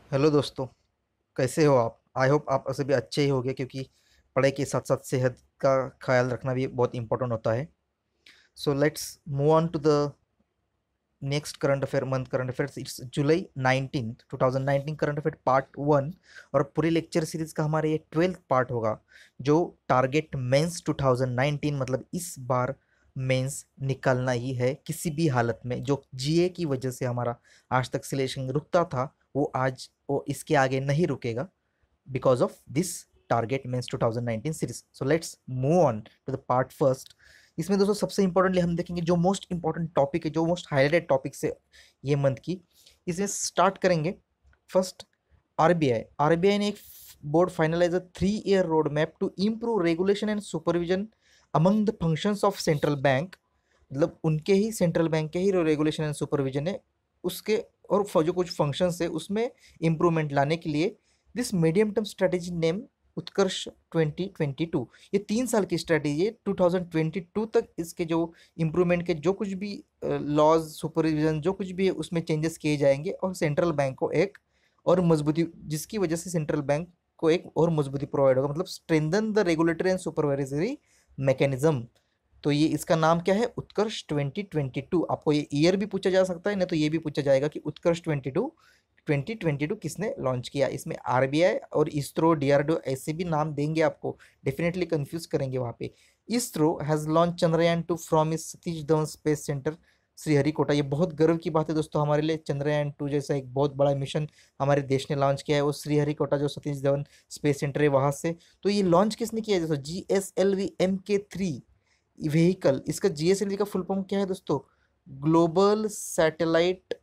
Hello दोस्तों। कैसे हो आप? आई होप आप सभी अच्छे ही होंगे, क्योंकि पढ़ाई के साथ साथ सेहत का ख्याल रखना भी बहुत इंपॉर्टेंट होता है। So let's move on to the next current affair month current affair. It's July 19 2019 current affair part 1। और पूरी लेक्चर सीरीज का हमारे ये 12th पार्ट होगा, जो टारगेट मेंस 2019, मतलब इस बार मेंस निकालना ही है किसी भी हालत में। जो जीए की वजह से हमारा आज तक सिलेक्शन रुकता था, वो इसके आगे नहीं रुकेगा, because of this target means 2019 सीरीज। So let's move on to the part first. इसमें दोस्तों सबसे इंपॉर्टेंटली हम देखेंगे जो मोस्ट इंपॉर्टेंट टॉपिक है, जो मोस्ट हाईलाइटेड टॉपिक से ये मंथ की। इसमें स्टार्ट करेंगे फर्स्ट। आरबीआई आरबीआई ने एक board finalise a 3 year road map to improve regulation and supervision among the functions of central bank. मतलब उनके ही सेंट्रल बैंक के ही रेगुलेशन एंड सुपरविजन है, उसके और जो कुछ फंक्शंस है उसमें इंप्रूवमेंट लाने के लिए this medium term strategy name Utkarsh 2022। ये 3 साल की स्ट्रेटेजी है। 2022 तक इसके जो इम्प्रूवमेंट के जो कुछ भी लॉज सुपरविजन जो कुछ भी है उसमें चेंजेस किए जाएंगे, और सेंट्रल बैंक को एक और मजबूती, जिसकी वजह से सेंट्रल बैंक को एक और मजबूती प्रोवाइड होगा, मतलब strengthen the regulatory and supervisory mechanism. तो ये इसका नाम क्या है? उत्कर्ष 2022। आपको ये ईयर भी पूछा जा सकता है, नहीं तो ये भी पूछा जाएगा कि उत्कर्ष 2022 किसने लॉन्च किया। इसमें आरबीआई और इसरो डीआरडीओ ऐसे भी नाम देंगे आपको, डेफिनेटली कंफ्यूज करेंगे वहाँ पे। ISRO has launch Chandrayaan 2 from इस सतीश धवन स्पेस सेंटर श्रीहरिकोटा। ये बहुत गर्व की बात है दोस्तों हमारे लिए। चंद्रयान 2 जैसा एक बहुत बड़ा मिशन हमारे देश ने लॉन्च किया है, वो श्रीहरिकोटा जो सतीश धवन स्पेस सेंटर है वहाँ से। तो ये लॉन्च किसने किया है दोस्तों? GSLV-MK3 vehicle. इसका जीएसएलवी का फुल फॉर्म क्या है दोस्तों? Global satellite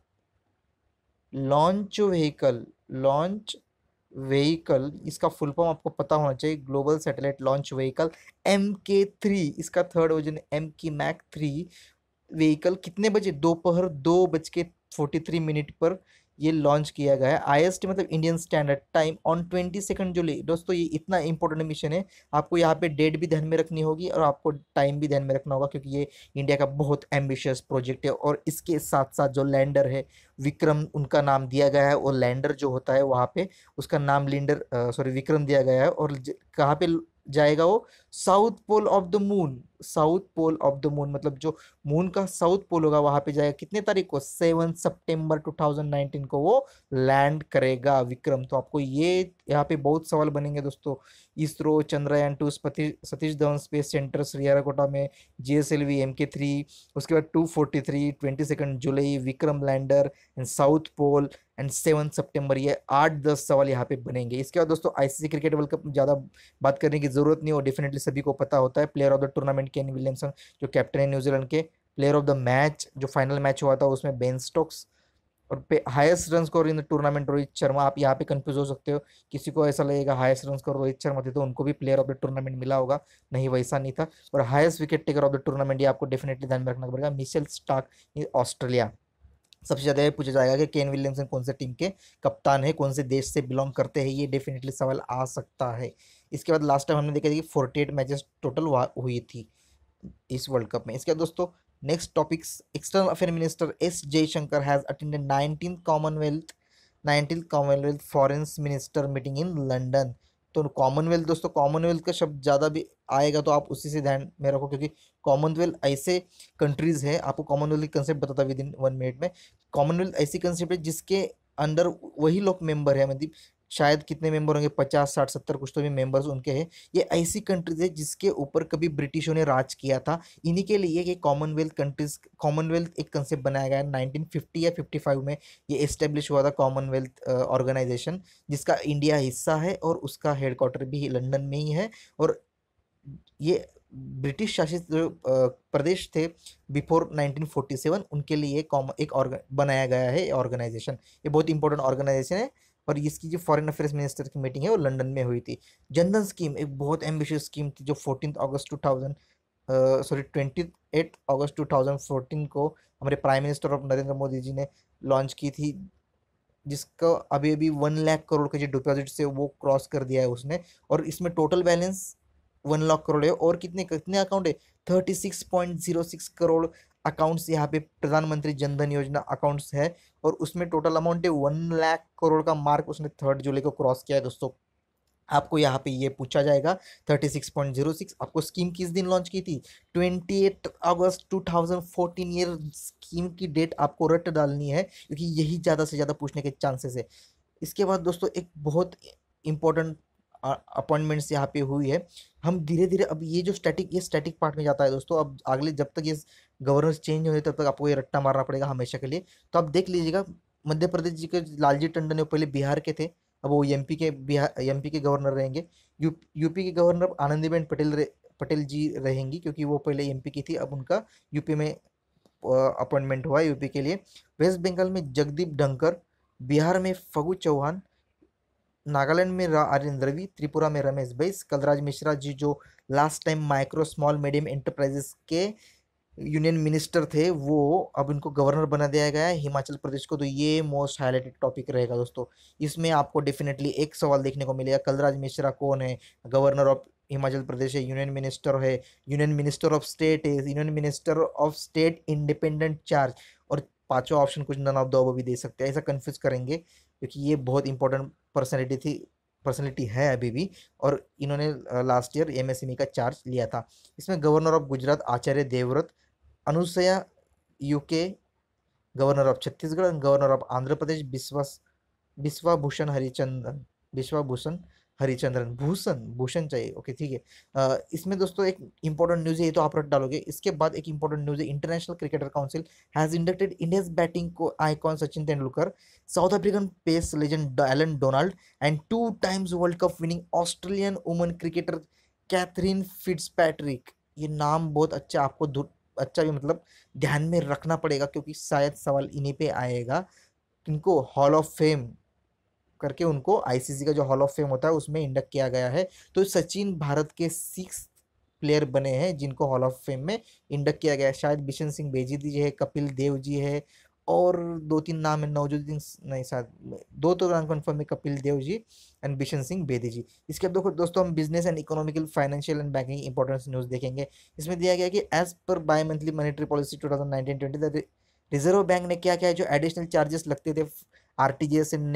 launch vehicle. इसका फुल फॉर्म आपको पता होना चाहिए, global satellite launch vehicle MK3। इसका थर्ड वर्जन एम की मैक 3 व्हीकल कितने बजे? दोपहर 2:43 पर ये लॉन्च किया गया है। आईएसटी मतलब Indian standard time on 22 July. दोस्तों ये इतना इंपॉर्टेंट मिशन है, आपको यहाँ पे डेट भी ध्यान में रखनी होगी और आपको टाइम भी ध्यान में रखना होगा, क्योंकि ये इंडिया का बहुत एम्बिशियस प्रोजेक्ट है। और इसके साथ साथ जो लैंडर है विक्रम, उनका नाम दिया गया है, और लैंडर जो होता है वहाँ पे उसका नाम विक्रम दिया गया है। और कहाँ पे जाएगा वो? South pole of the moon. South pole of the moon मतलब जो मून का साउथ पोल होगा वहां पे जाएगा। कितने तारीख को? 7 सितंबर 2019 को वो लैंड करेगा विक्रम। तो आपको ये यहाँ पे बहुत सवाल बनेंगे दोस्तों। ISRO Chandrayaan 2 Satish Dhawan space centre Sriharikota में, GSLV-MK3, उसके बाद 2:43 22 जुलाई Vikram lander and south pole and 7 सितंबर। ये 8-10 सवाल यहाँ पे बनेंगे। इसके बाद दोस्तों आईसीसी क्रिकेट वर्ल्ड कप ज़्यादा बात करने की जरूरत नहीं, वो डेफिनेटली सभी को पता होता है। Player of the tournament Kane Williamson, जो कैप्टन है न्यूजीलैंड के। प्लेयर ऑफ द मैच जो फाइनल मैच हुआ था उसमें बेन स्टोक्स। और पे highest run score in the tournament Rohit Sharma. आप यहाँ पे कंफ्यूज हो सकते हो, किसी को ऐसा लगेगा highest run score Rohit Sharma थे तो उनको भी प्लेयर ऑफ द टूर्नामेंट मिला होगा। नहीं, वैसा नहीं था। और highest wicket taker of the tournament ये आपको डेफिनेटली ध्यान में रखना पड़ेगा, मिचेल स्टार्क, ऑस्ट्रेलिया। सबसे ज्यादा ये पूछा जाएगा कि केन विलियमसन कौन से टीम के कप्तान है, कौन से देश से बिलोंग करते हैं, ये डेफिनेटली सवाल आ सकता है। इसके बाद लास्ट टाइम हमने देखा था कि 48 मैचेस टोटल हुई थी इस वर्ल्ड कप में। इसके बाद दोस्तों next topics. External affair minister S Jaishankar has attended 19th Commonwealth foreign minister meeting in London. तो कॉमनवेल्थ दोस्तों, कॉमनवेल्थ का शब्द ज़्यादा भी आएगा तो आप उसी से ध्यान में रखो, क्योंकि कॉमनवेल्थ ऐसे कंट्रीज है, आपको कॉमनवेल्थ कंसेप्ट बताता विद इन 1 मिनट में। कॉमनवेल्थ ऐसी कंसेप्ट है जिसके अंडर वही लोग मेंबर है, मतलब शायद कितने मेंबर होंगे, 50 60 70 कुछ तो भी मेंबर्स उनके हैं। ये ऐसी कंट्रीज है जिसके ऊपर कभी ब्रिटिशों ने राज किया था। इन्हीं के लिए ये कॉमनवेल्थ कंट्रीज, कॉमनवेल्थ एक कंसेप्ट बनाया गया है 1950 या 55 में। ये एस्टेब्लिश हुआ था कॉमनवेल्थ ऑर्गेनाइजेशन, जिसका इंडिया हिस्सा है और उसका हेडक्वार्टर भी लंदन में ही है। और ये ब्रिटिश शासित जो प्रदेश थे बिफोर 1947, उनके लिए बनाया गया है ऑर्गेनाइजेशन। ये बहुत इंपॉर्टेंट ऑर्गेनाइजेशन है। और इसकी जो फॉरेन अफेयर्स मिनिस्टर की मीटिंग है वो लंदन में हुई थी। जनधन स्कीम एक बहुत एम्बिशियस स्कीम थी, जो 28 अगस्त 2014 को हमारे prime minister of Narendra Modi ji ने लॉन्च की थी, जिसका अभी अभी 1 लाख करोड़ का जो डिपॉजिट से वो क्रॉस कर दिया है उसने। और इसमें टोटल बैलेंस 1 लाख करोड़ है, और कितने कितने अकाउंट है? 36.06 करोड़ अकाउंट्स यहाँ पे प्रधानमंत्री जनधन योजना अकाउंट्स है, और उसमें टोटल अमाउंट है 1 लाख करोड़ का मार्क उसने 3 जुलाई को क्रॉस किया है दोस्तों। आपको यहाँ पे ये पूछा जाएगा 36.06 आपको स्कीम किस दिन लॉन्च की थी? 28 अगस्त 2014, ये स्कीम की डेट आपको रट डालनी है क्योंकि यही ज़्यादा से ज़्यादा पूछने के चांसेस है। इसके बाद दोस्तों एक बहुत इंपॉर्टेंट अपॉइंटमेंट्स यहाँ पे हुई है। हम धीरे धीरे अब ये स्टैटिक पार्ट में जाता है दोस्तों। अब अगले जब तक ये गवर्नर्स चेंज होने तब तक आपको ये रट्टा मारना पड़ेगा हमेशा के लिए। तो आप देख लीजिएगा, मध्य प्रदेश जी के लालजी टंडन है, वो पहले बिहार के थे, अब वो एमपी के गवर्नर रहेंगे। यूपी के गवर्नर आनंदीबेन पटेल जी रहेंगी, क्योंकि वो पहले एमपी की थी, अब उनका यूपी में अपॉइंटमेंट हुआ है यूपी के लिए। वेस्ट बंगाल में जगदीप धनखड़, बिहार में फगू चौहान, नागालैंड में आर्यन रवि, त्रिपुरा में रमेश बैस, कलराज मिश्रा जी जो last time micro small medium enterprises के यूनियन मिनिस्टर थे, वो अब इनको गवर्नर बना दिया गया है हिमाचल प्रदेश को। तो ये मोस्ट हाईलाइटेड टॉपिक रहेगा दोस्तों। इसमें आपको डेफिनेटली एक सवाल देखने को मिलेगा, कलराज मिश्रा कौन है? गवर्नर ऑफ हिमाचल प्रदेश है, यूनियन मिनिस्टर है, यूनियन मिनिस्टर ऑफ स्टेट है, union minister of state independent charge, और पांचवा ऑप्शन कुछ नन ऑफ द अबव भी दे सकते हैं। ऐसा कंफ्यूज करेंगे क्योंकि ये बहुत इंपॉर्टेंट पर्सनैलिटी है अभी भी, और इन्होंने लास्ट ईयर एमएसएमई का चार्ज लिया था। इसमें governor of Gujarat Acharya Devvrat, Anusuiya Uikey, governor of Chhattisgarh, governor of Andhra Pradesh Biswabhusan Harichandan Bhushan Bhushan चाहिए, ओके ठीक है। इसमें दोस्तों एक इंपॉर्टेंट न्यूज है, ये तो आप रट डालोगे। इसके बाद एक इंपॉर्टेंट न्यूज है, international cricketer council has inducted India's batting को icon Sachin Tendulkar, South African pace legend Allan Donald, and 2 times world cup winning Australian woman cricketer Catherine Fitzpatrick. ये नाम बहुत अच्छा, आपको अच्छा भी मतलब ध्यान में रखना पड़ेगा, क्योंकि शायद सवाल इन्हीं पे आएगा। इनको हॉल ऑफ फेम करके, उनको आईसीसी का जो हॉल ऑफ फेम होता है उसमें इंडक्ट किया गया है। तो सचिन भारत के 6 प्लेयर बने हैं जिनको हॉल ऑफ फेम में इंडक्ट किया गया है। शायद बिशन सिंह बेदीजी जी है, कपिल देव जी है, और 2-3 नाम है, नवजोदुद्दीन नहीं, शायद 2 तो नाम कन्फर्म है, कपिल देव जी एंड बिशन सिंह बेदी जी। इसके बाद दोस्तों हम business and economical financial and banking importance news देखेंगे। इसमें दिया गया कि as per bimonthly monetary policy 2019-20 reserve bank ने क्या क्या है जो एडिशनल चार्जेस लगते थे RTGS and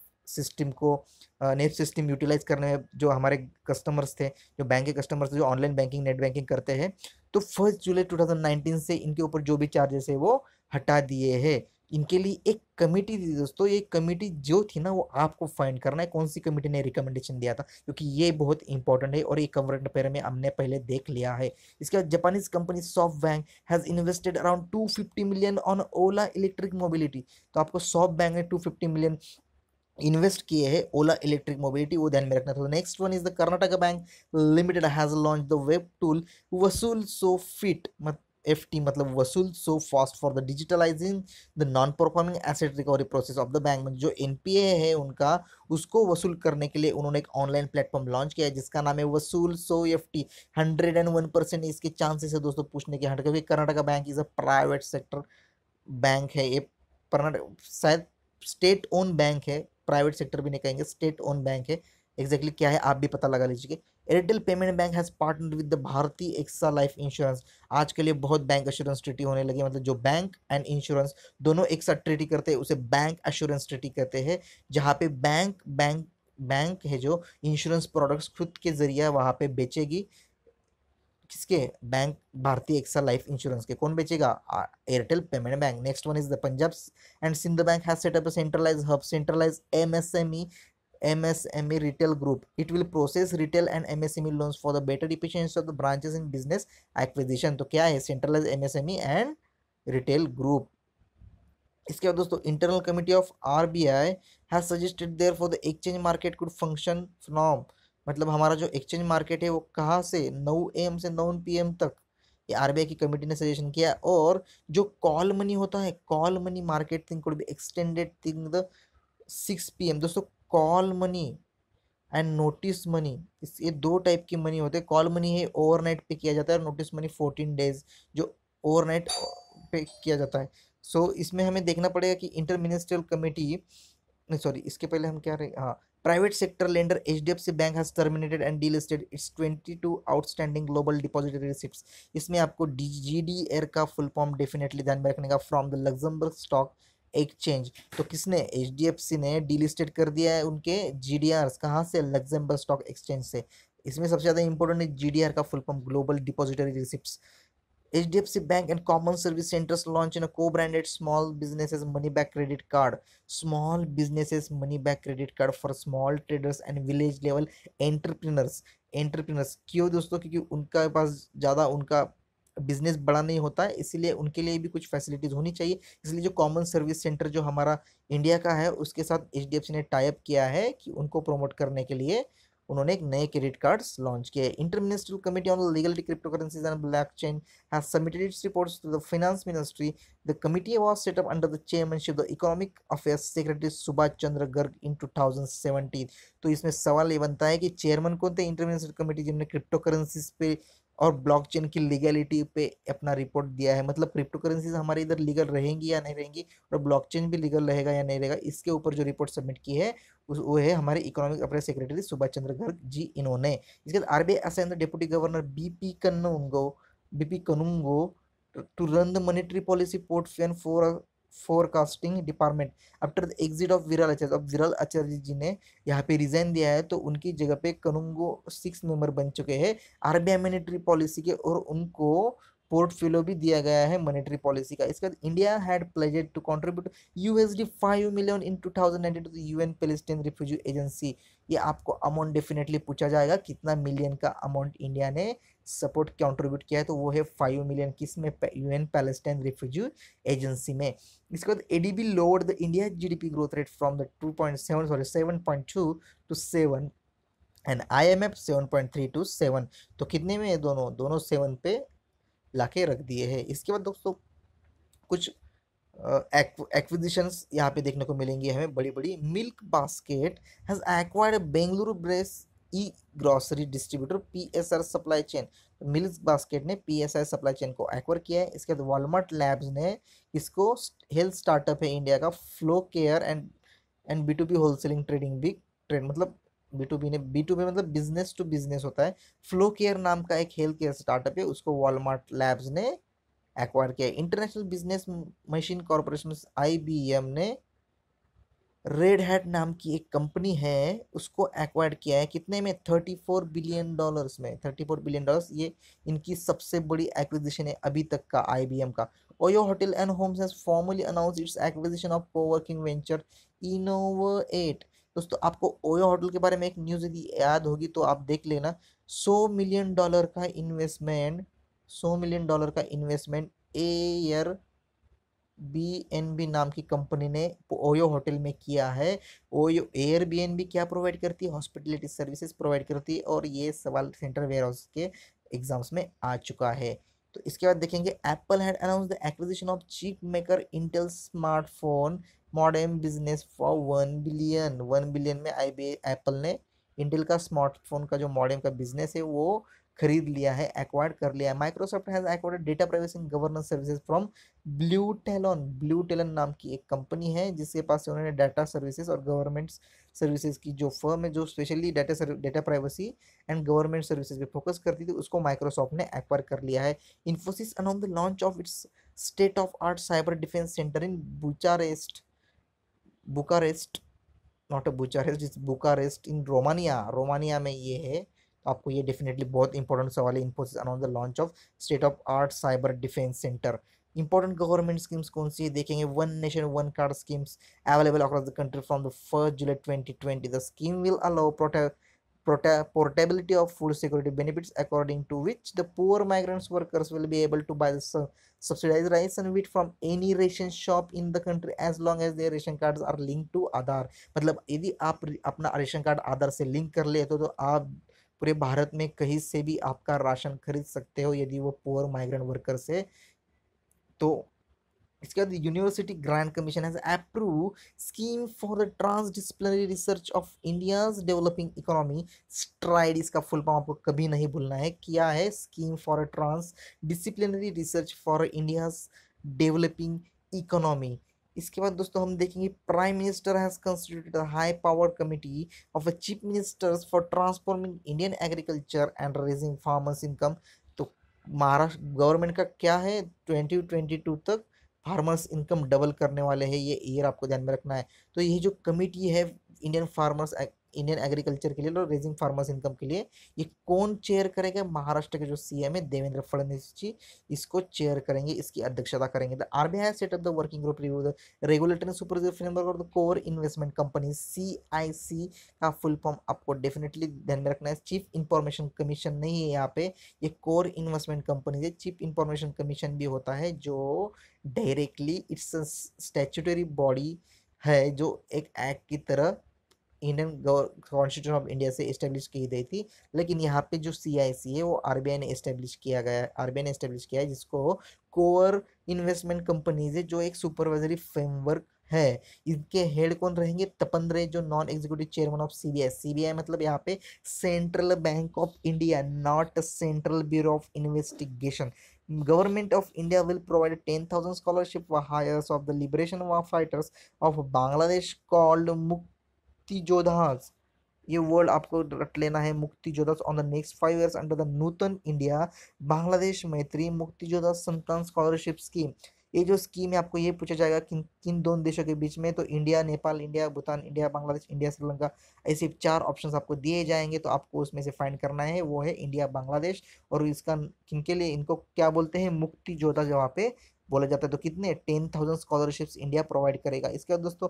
NEFT system utilise करने में, जो हमारे कस्टमर्स थे, जो बैंक के कस्टमर्स थे, जो ऑनलाइन बैंकिंग नेट बैंकिंग करते हैं, तो 1 जुलाई 2019 से इनके ऊपर जो भी चार्जेस है वो हटा दिए हैं। इनके लिए एक कमेटी थी दोस्तों, ये कमेटी जो थी ना, वो आपको फाइंड करना है कौन सी कमेटी ने रिकमेंडेशन दिया था, क्योंकि ये बहुत इंपॉर्टेंट है और ये करंट अफेयर में हमने पहले देख लिया है। इसके बाद Japanese company SoftBank has invested around 250 million on Ola electric mobility. तो आपको सॉफ्ट बैंक ने 250 मिलियन इन्वेस्ट किए हैं ओला इलेक्ट्रिक मोबिलिटी, वो ध्यान में रखना था। Next one is the Karnataka bank limited has launch the web tool Vasool so fit, FT मतलब Vasool so fast for the digitalising the non performing asset recovery process of the bank. जो NPA है उनका, उसको वसूल करने के लिए उन्होंने एक ऑनलाइन प्लेटफॉर्म लॉन्च किया है जिसका नाम है वसूल सो एफटी। 101% इसके चांसेस है दोस्तों पूछने के, क्योंकि Karnataka bank is a private sector bank है ये। शायद स्टेट ओन बैंक है, प्राइवेट सेक्टर भी नहीं कहेंगे, स्टेट ओन बैंक है। एग्जैक्टली क्या है आप भी पता लगा लीजिए। Airtel payment bank has partnered with the Bharti AXA life insurance. आज के लिए बहुत बैंक एश्योरेंस ट्रीटी होने लगी, मतलब जो बैंक एंड इंश्योरेंस दोनों एक साथ ट्रीटी करते हैं उसे बैंक एश्योरेंस ट्रीटी कहते हैं, जहाँ पे बैंक है जो इंश्योरेंस प्रोडक्ट्स खुद के जरिए वहां पे बेचेगी। किसके? बैंक भारतीय एक्सा लाइफ इंश्योरेंस के। कौन बेचेगा? Airtel payment bank. Next one is the Punjab and Sind bank has set up a centralized MSME retail group. It will process retail and MSME loans for the better efficiency of the branches in business acquisition. तो क्या है? Centralize MSME and retail group. इसके बाद दोस्तों internal committee of RBI has suggested there for the exchange market could function from, मतलब हमारा जो exchange market है वो कहाँ से 9 AM से 9 PM तक, ये आरबीआई की कमेटी ने सजेशन किया। और जो कॉल मनी होता है, call money market thing could be extended thing the 6 PM। दोस्तों call money and notice money, इस ये 2 टाइप की मनी होते हैं। कॉल मनी है ओवरनाइट पे किया जाता है, और नोटिस मनी 14 डेज जो ओवरनाइट पे किया जाता है। सो इसमें हमें देखना पड़ेगा कि इंटर मिनिस्ट्रियल कमेटी नहीं सॉरी, इसके पहले हम क्या रहे, हाँ, private sector lender HDFC bank has terminated and delisted its 22 outstanding global depository receipts. इसमें आपको जीडीआर का फुल फॉर्म डेफिनेटली ध्यान में रखने का, from the Luxembourg stock exchange. तो किसने, एचडीएफसी ने डीलिस्टेड कर दिया है उनके जीडीआर, कहाँ से, लग्जमबर्ग स्टॉक एक्सचेंज से। इसमें सबसे ज्यादा इंपॉर्टेंट है जीडीआर का full form, global depository receipts. HDFC Bank and Common Service Centers launch in a co-branded small businesses money back credit card. Small businesses money back credit card for small traders and village level entrepreneurs. Entrepreneurs क्यों दोस्तों, क्योंकि उनका पास ज़्यादा उनका business बड़ा नहीं होता है, इसीलिए उनके लिए भी कुछ फैसिलिटीज़ होनी चाहिए। इसलिए जो कॉमन सर्विस सेंटर जो हमारा इंडिया का है उसके साथ एचडीएफसी ने टाई अप किया है कि उनको प्रमोट करने के लिए उन्होंने एक नए क्रेडिट कार्ड्स लॉन्च किए। Interministerial committee on legality cryptocurrencies and blockchain has submitted its reports to the finance ministry. The committee was set up under the chairmanship of the economic affairs secretary Subhash Chandra Garg in 2017। तो इसमें सवाल ये बनता है कि chairman कौन थे inter minister committee जिन्होंने क्रिप्टो करेंसीज पे और ब्लॉकचेन की लीगैलिटी पे अपना रिपोर्ट दिया है, मतलब क्रिप्टो करेंसीज हमारे इधर लीगल रहेंगी या नहीं रहेंगी और ब्लॉकचेन भी लीगल रहेगा या नहीं रहेगा, इसके ऊपर जो रिपोर्ट सबमिट की है वो है हमारे economic affairs secretary Subhash Chandra Garg ji इन्होंने। इसके बाद RBI assign the deputy governor BP Kanungo to run the monetary policy portfolio and forecasting department after the exit of Viral Acharya. अब विरल आचार्य जी ने यहाँ पे रिजाइन दिया है तो उनकी जगह पे कनुंगो 6 मेंबर बन चुके हैं आरबीआई मॉनेटरी पॉलिसी के, और उनको पोर्टफोलियो भी दिया गया है मॉनेटरी पॉलिसी का। इसके बाद India had pledged to contribute $5 million in 2019 to the UN Palestine refugee agency. ये आपको अमाउंट डेफिनेटली पूछा जाएगा, कितना मिलियन का अमाउंट इंडिया ने सपोर्ट कंट्रीब्यूट किया है, तो वो है 5 मिलियन, किस में, यूएन पैलेस्टाइन रिफ्यूजी एजेंसी में। इसके बाद ADB lowered the India GDP growth rate from the 7.2 to 7 and IMF 7.3 to 7। तो कितने में दोनों 7 पे लाके रख दिए हैं। इसके बाद दोस्तों कुछ एक्विजिशंस यहाँ पे देखने को मिलेंगी हमें बड़ी बड़ी। Milk basket has acquired Bengaluru based e grocery distributor PSR supply chain. Milk basket ने पीएसआर सप्लाई चेन को एक्वायर किया है। इसके बाद वॉलमार्ट लैब्स ने इसको, हेल्थ स्टार्टअप है इंडिया का, फ्लो केयर एंड बी2बी होलसेलिंग ट्रेडिंग बिग ट्रेड, मतलब बी2बी मतलब बिजनेस टू बिजनेस होता है। फ्लो केयर नाम का एक हेल्थ केयर स्टार्टअप है, उसको वॉलमार्ट लैब्स ने एक्वायर किया है। International business machine corporation IBM ने रेड हैट नाम की एक कंपनी है उसको एक्वायर किया है, कितने में, $34 बिलियन में। $34 बिलियन ये इनकी सबसे बड़ी एक्विजिशन है अभी तक का आईबीएम का। OYO hotel and homes has formally announced its acquisition of coworking venture Innovate. दोस्तों आपको ओयो होटल के बारे में एक न्यूज़ यदि याद होगी तो आप देख लेना। $100 मिलियन का इन्वेस्टमेंट, $100 मिलियन का इन्वेस्टमेंट एयर बीएनबी नाम की कंपनी ने ओयो होटल में किया है। ओयो एयरबीएनबी क्या प्रोवाइड करती है, हॉस्पिटलिटी सर्विसेज प्रोवाइड करती है, और ये सवाल सेंट्रल वेयर हाउस के एग्जाम्स में आ चुका है। तो इसके बाद देखेंगे Apple had announce the acquisition of chip maker Intel smartphone modem business for 1 billion में आई एप्पल ने इंटेल का स्मार्टफोन का जो मॉडेम का बिजनेस है वो खरीद लिया है, एक्वायर्ड कर लिया है। Microsoft has acquired data privacy and governance services from Blue Talon नाम की एक कंपनी है जिसके पास से उन्होंने डाटा सर्विसेज और गवर्नमेंट सर्विसेज की जो फर्म है जो specially data privacy and government services पे फोकस करती थी, उसको माइक्रोसॉफ्ट ने एक्वायर कर लिया है। Infosys announce the launch of its state of art cyber defence centre in Bucharest not a Bucharest, it's Bucharest in Romania में ये है। तो आपको ये डेफिनेटली बहुत इंपॉर्टेंट सवाल है। Infosys announce the launch of state of art cyber defence centre. Important government schemes कौन सी है देखेंगे। One nation one card schemes available across the country from the 1 July 2020। The scheme will allow portability of food security benefits, according to which the poor migrants workers will be able to buy the subsidized rice and wheat from any ration shop in the country as long as their ration cards are linked to Aadhaar. मतलब यदि आप अपना ration card आधार से link कर ले तो आप पूरे भारत में कहीं से भी आपका राशन खरीद सकते हो यदि वो पुअर माइग्रेंट वर्कर से। तो इसके बाद university grant commission has approve scheme for the transdisciplinary research of India's developing economy, STRIDE इसका फुल फॉर्म आपको कभी नहीं भूलना है। क्या है, scheme for transdisciplinary research for India's developing economy. इसके बाद दोस्तों हम देखेंगे prime minister has constituted a high power committee of a chief ministers for transforming Indian agriculture and raising farmers income. तो महाराष्ट्र गवर्नमेंट का क्या है, 2022 तक फार्मर्स इनकम डबल करने वाले हैं, ये ईयर आपको ध्यान में रखना है। तो ये जो कमिटी है इंडियन फार्मर्स इंडियन एग्रीकल्चर के लिए और रेजिंग फार्मर्स इनकम के लिए, ये कौन चेयर करेगा? महाराष्ट्र के जो सीएम है देवेंद्र फडणवीस जी इसको चेयर करेंगे, इसकी अध्यक्षता करेंगे। The RBI has set up the working group review the regulatory supervisory framework of the core investment company, CIC का फुल फॉर्म आपको डेफिनेटली ध्यान में रखना है। चीफ इंफॉर्मेशन कमीशन नहीं है यहाँ पे, ये कोर इन्वेस्टमेंट कंपनी है। चीफ इंफॉर्मेशन कमीशन भी होता है जो डायरेक्टली इट्स स्टैट्यूटरी बॉडी है जो एक एक्ट की तरह इंडियन कॉन्स्टिट्यूशन ऑफ इंडिया से इस्टेब्लिश की गई थी। लेकिन यहाँ पे जो सीआईसी है वो आरबीआई ने इस्टेब्लिश किया गया है, आरबीआई ने इस्टेब्लिश किया है, जिसको कोर इन्वेस्टमेंट कंपनीज है, जो एक सुपरवाइजरी फ्रेमवर्क है। इनके हेड कौन रहेंगे? तपन रे, जो non executive chairman of CBI. CBI मतलब यहाँ पे central bank of India, not central bureau of investigation. Government of India will provide 10,000 scholarship for hires of the liberation war fighters of Bangladesh called मुक्ति जोधास। ये word आपको रट लेना है, Mukti Jodhas, on the next 5 years under the Nutan India Bangladesh Maitri Mukti जोधास संतान scholarship scheme. ये जो scheme है आपको ये पूछा जाएगा किन किन दोनों देशों के बीच में, तो India Nepal, India Bhutan, India Bangladesh, India Sri Lanka 4 options आपको दिए जाएंगे। तो आपको उसमें से फाइंड करना है, वो है इंडिया बांग्लादेश। और इसका किनके लिए, इनको क्या बोलते हैं? मुक्ति जोधा जो वहाँ पे बोला जाता है। तो कितने 10,000 स्कॉलरशिप्स इंडिया प्रोवाइड करेगा। इसके बाद दोस्तों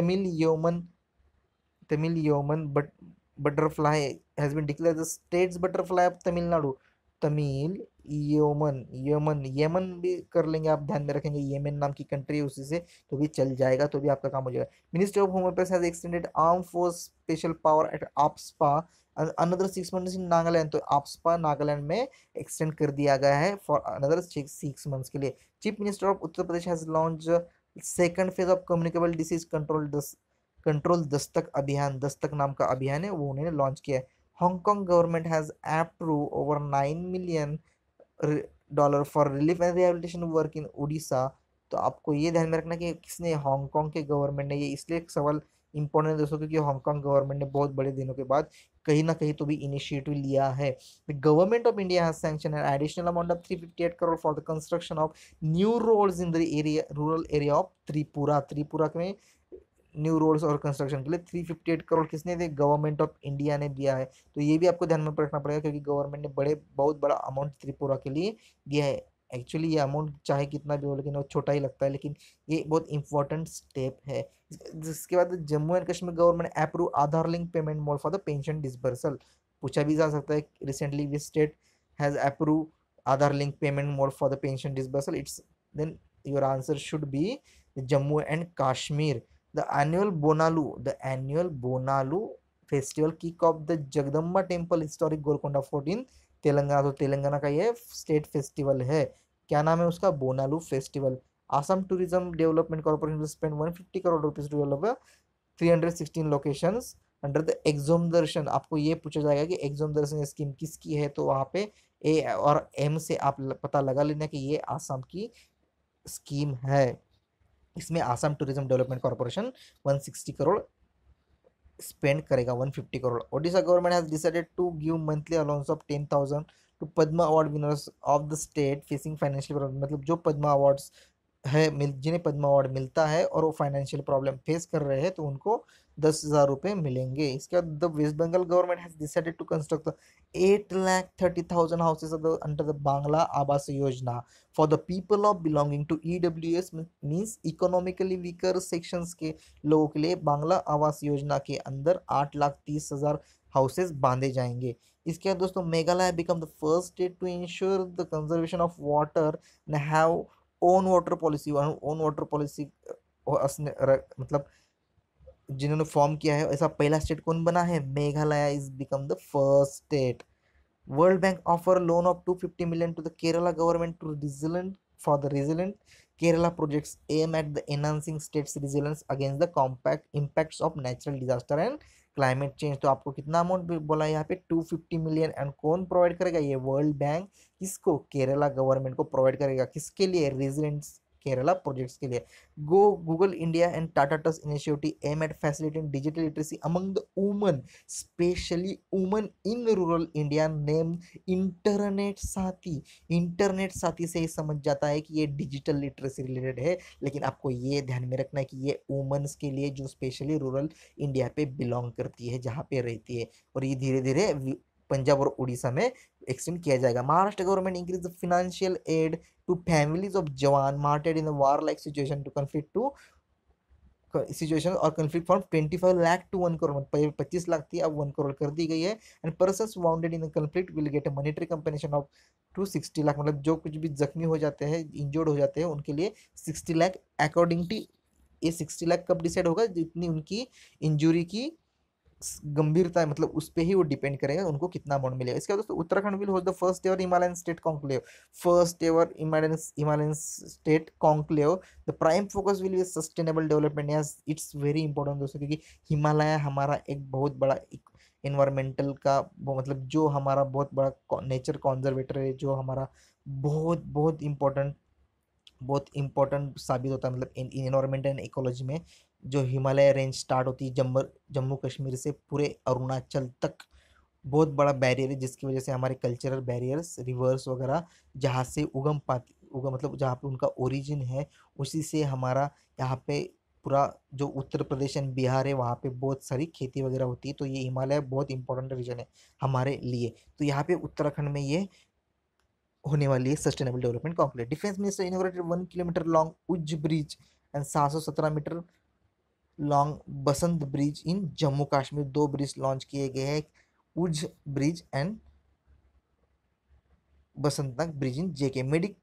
Tamil yeoman butterfly has been declared the state's butterfly of Tamil Nadu. Tamil yeoman, yeoman भी कर लेंगे आप, ध्यान में रखेंगे येमेन नाम की कंट्री है उसी से, तो भी चल जाएगा, तो भी आपका काम हो जाएगा। Ministry of home affairs has extended arm force special power act AFSPA another 6 months in Nagaland. तो आप्सपा नागालैंड में एक्सटेंड कर दिया गया है फॉर अनदर 6 months के लिए। Chief minister of Uttar Pradesh has launch second phase of communicable disease control Dastak अभियान, दस्तक नाम का अभियान है वो उन्होंने लॉन्च किया है। Hong Kong government has approve over $9 million for relief and rehabilitation work in Orissa. तो आपको ये ध्यान में रखना कि किसने, हांगकांग के गवर्नमेंट ने, ये इसलिए एक सवाल इंपॉर्टेंट है दोस्तों क्योंकि हांगकांग गवर्नमेंट ने बहुत बड़े दिनों के बाद कहीं ना कहीं तो भी इनिशिएटिव लिया है। The government of India has sanction an additional amount of 358 crore for the construction of new roads in the area rural area of Tripura. Tripura में न्यू रोड्स और कंस्ट्रक्शन के लिए 358 करोड़ किसने दिए? गवर्नमेंट ऑफ इंडिया ने दिया है। तो ये भी आपको ध्यान में रखना पड़ेगा क्योंकि गवर्नमेंट ने बहुत बड़ा अमाउंट त्रिपुरा के लिए दिया है। एक्चुअली ये अमाउंट चाहे कितना भी हो लेकिन वो छोटा ही लगता है, लेकिन ये बहुत इंपॉर्टेंट स्टेप है। जिसके बाद Jammu and Kashmir government approve Aadhaar link payment mode for the pension disbursal. पूछा भी जा सकता है recently which state has approve Aadhaar link payment mode for the pension disbursal. It's then your answer should be Jammu and Kashmir. The annual Bonalu festival kick off the Jagdamba Temple historic Golconda Fort in Telangana. तो तेलंगाना का ये state festival है, क्या नाम है उसका? Bonalu festival. Assam tourism development corporation will spend 150 crore rupees to develop 316 locations under the Asom Darshan. आपको ये पूछा जाएगा कि एग्जोम दर्शन स्कीम किसकी है, तो वहाँ पे ए और एम से आप पता लगा लेना कि ये आसाम की स्कीम है। इसमें Assam tourism development corporation 160 crore spend करेगा, 150 crore. Odisha government has decided to give monthly allowance of 10,000 to Padma award winners of the state facing financial problem. मतलब जो पद्मा अवार्ड्स है जिन्हें पद्मा अवार्ड मिलता है और वो फाइनेंशियल प्रॉब्लम फेस कर रहे हैं तो उनको 10,000 रुपये मिलेंगे। इसके बाद the West Bengal government has decided to construct 8,30,000 houses under the Bangla Awas Yojana for the people of belonging to EWS means economically weaker sections के लोगों के लिए बांग्ला आवास योजना के अंदर 8,30,000 हाउसेज बांधे जाएंगे। इसके बाद दोस्तों Meghalaya become the first state to ensure the conservation of water and have own water policy मतलब जिन्होंने फॉर्म किया है ऐसा पहला स्टेट कौन बना है? Meghalaya is become the first state. World bank offer loan of 250 million to the Kerala government to resilient for the resilient Kerala projects aim at the enhancing state's resilience against the compact impacts of natural disaster and climate change. तो आपको कितना amount बोला यहाँ पे? 250 million। And कौन provide करेगा? ये world bank किसको? केरला गवर्नमेंट को प्रोवाइड करेगा। किसके लिए? रेजिडेंट्स केरला प्रोजेक्ट्स के लिए। Go Google India and Tata trust initiative aim at facilitating digital literacy among the women, specially women in rural India, name internet Saathi. Internet Saathi से ही समझ जाता है कि ये डिजिटल लिटरेसी रिलेटेड है, लेकिन आपको ये ध्यान में रखना है कि ये वुमेन्स के लिए जो स्पेशली रूरल इंडिया पे बिलोंग करती है, जहाँ पे रहती है, और ये धीरे धीरे पंजाब और उड़ीसा में एक्सटेंड किया जाएगा। Maharashtra government increase the financial aid to families of jawan martyred in war like situation to conflict to situation और conflict from 25 lakh to 1 crore, पहले 25 लाख थी, अब 1 करोड़ कर दी गई है। And persons wounded in conflict will get a monetary compensation of to 60 lakh, मतलब जो कुछ भी जख्मी हो जाते हैं, इंजर्ड हो जाते हैं, उनके लिए 60 लाख अकॉर्डिंग टू। ये 60 लाख कब डिसाइड होगा? जितनी उनकी इंजुरी की गंभीरता है, मतलब उस पे ही वो डिपेंड करेगा उनको कितना अमाउंट मिलेगा। इसके बाद दोस्तों Uttarakhand will host the first ever Himalayan state conclave, first ever Himalayan state conclave. The prime focus will be sustainable development. Yes, it's very important दोस्तों, क्योंकि हिमालय हमारा एक बहुत बड़ा इन्वायरमेंटल का मतलब जो हमारा बहुत बड़ा नेचर कॉन्जर्वेटर है, जो हमारा बहुत बहुत इंपॉर्टेंट साबित होता है, मतलब इन्वायरमेंट एंड इकोलॉजी में। जो हिमालय रेंज स्टार्ट होती है जम्मू कश्मीर से पूरे अरुणाचल तक, बहुत बड़ा बैरियर है, जिसकी वजह से हमारे कल्चरल बैरियर्स, रिवर्स वगैरह, जहाँ से उगम मतलब जहाँ पे उनका ओरिजिन है, उसी से हमारा यहाँ पे पूरा जो उत्तर प्रदेश एंड बिहार है, वहाँ पे बहुत सारी खेती वगैरह होती है। तो ये हिमालय बहुत इंपॉर्टेंट रीजन है हमारे लिए। तो यहाँ पे उत्तराखंड में ये होने वाली है sustainable development conclave. Defence minister inaugurated 1 kilometre long Ujh bridge and 717 metre long Basant bridge in Jammu Kashmir. 2 bridge launch किए गए हैं, Ujh bridge and Basantnag bridge in JK.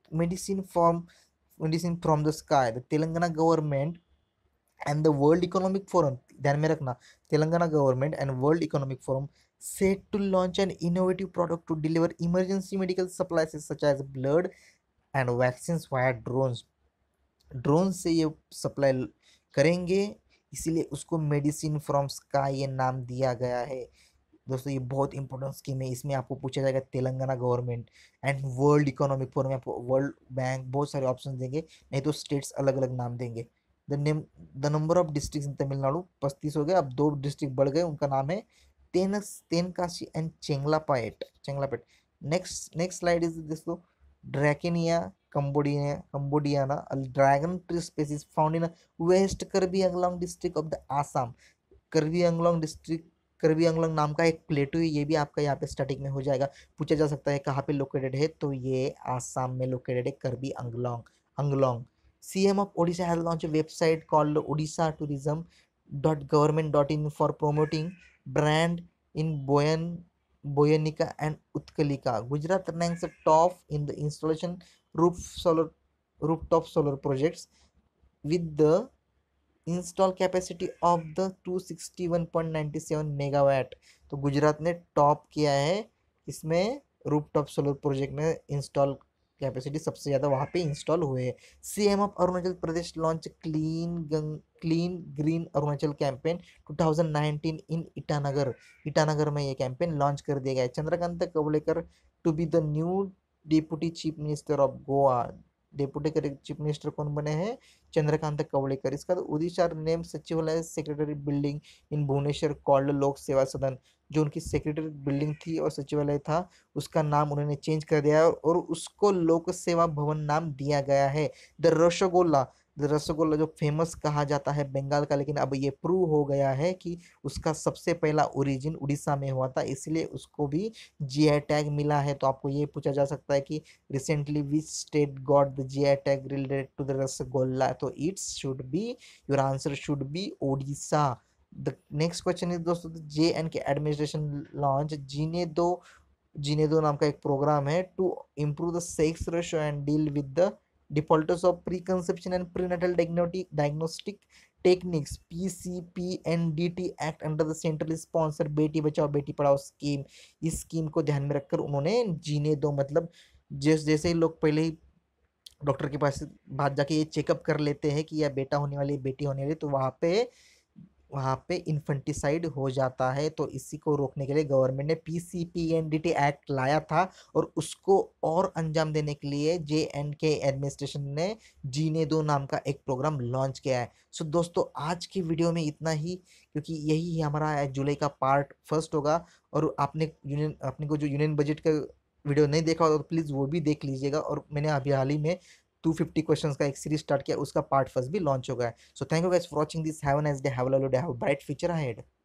Medicine from the sky, the Telangana government and the World Economic Forum, ध्यान में रखना, Telangana government and World Economic Forum set to launch an innovative product to deliver emergency medical supplies such as blood and vaccines via drones। Drone से ये supply करेंगे, इसीलिए उसको medicine from sky ये नाम दिया गया है। दोस्तों ये बहुत इंपॉर्टेंट स्कीम है, इसमें आपको पूछा जाएगा Telangana government and World Economic Forum, आपको वर्ल्ड बैंक बहुत सारे ऑप्शन देंगे, नहीं तो स्टेट्स अलग अलग नाम देंगे। The number of district in Tamil Nadu 35 हो गए, अब 2 डिस्ट्रिक्ट बढ़ गए, उनका नाम है Tenkasi and Chengalpattu. Next slide is दोस्तों Dracaena कंबोडियाना, a dragon tree species found in a West Karbi Anglong district of the Assam। करबी अंगलोंग नाम का एक प्लेटू है, ये भी आपका यहाँ पे स्टैटिक में हो जाएगा। पूछा जा सकता है कहाँ पे लोकेटेड है, तो ये आसाम में लोकेटेड है, Karbi Anglong. CM of Odisha has launch a website called odisha-tourism.government.in for promoting brand in Boyanika and Utkalika। Gujarat ranks top in the installation rooftop solar projects with the install capacity of the 261.97 megawatt. तो गुजरात ने top किया है इसमें, rooftop solar project में install capacity सबसे ज़्यादा वहाँ पे इंस्टॉल हुए हैं। CM of Arunachal Pradesh launch clean green Arunachal campaign 2019 in Itanagar में ये कैंपेन लॉन्च कर दिया गया है। Chandrakant Kavlekar to be the new deputy chief minister of Goa. Deputy chief minister कौन बने हैं? चंद्रकांत कवलेकर। इसका तो उड़ीसा नेम सचिवालय secretary building in Bhubaneswar called Lok Seva सदन। जो उनकी सेक्रेटरी बिल्डिंग थी और सचिवालय था, उसका नाम उन्होंने चेंज कर दिया और उसको लोक सेवा भवन नाम दिया गया है। द रसगोल्ला जो फेमस कहा जाता है बंगाल का, लेकिन अब ये प्रूव हो गया है कि उसका सबसे पहला ओरिजिन उड़ीसा में हुआ था, इसलिए उसको भी जीआई टैग मिला है। तो आपको ये पूछा जा सकता है कि recently which state got the GI tag related to the Rasgulla? So it should be, your answer should be Odisha। The next question is दोस्तों J&K administration launch जीने दो नाम का एक प्रोग्राम है to improve the sex ratio and deal with the defaulters of pre conception and prenatal diagnostic techniques PCPNDT act under the central sponsor Beti Bachao Beti Padhao scheme. इस scheme को ध्यान में रखकर उन्होंने जीने दो, मतलब जैसे ही लोग पहले ही डॉक्टर के पास बाहर जाके ये चेकअप कर लेते हैं कि यह बेटा होने वाली बेटी होने वाली, तो वहाँ पे वहाँ पे इन्फेंटिसाइड हो जाता है। तो इसी को रोकने के लिए गवर्नमेंट ने पीसीपीएनडीटी एक्ट लाया था और उसको और अंजाम देने के लिए JNK एडमिनिस्ट्रेशन ने जीने दो नाम का एक प्रोग्राम लॉन्च किया है। सो दोस्तों आज की वीडियो में इतना ही, क्योंकि यही हमारा जुलाई का पार्ट फर्स्ट होगा। और आपने को जो यूनियन बजट का वीडियो नहीं देखा होगा तो प्लीज़ वो भी देख लीजिएगा। और मैंने अभी हाल ही में 250 क्वेश्चंस का एक सीरीज स्टार्ट किया, उसका पार्ट फर्स्ट भी लॉन्च हो गया है। So thank you guys for watching this. Have a nice day, have a lovely day, have a bright future ahead.